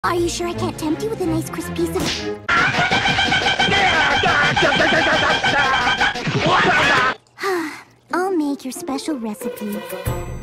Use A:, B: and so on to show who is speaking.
A: Are you sure I can't tempt you with a nice crisp piece of... I'll make your special recipe.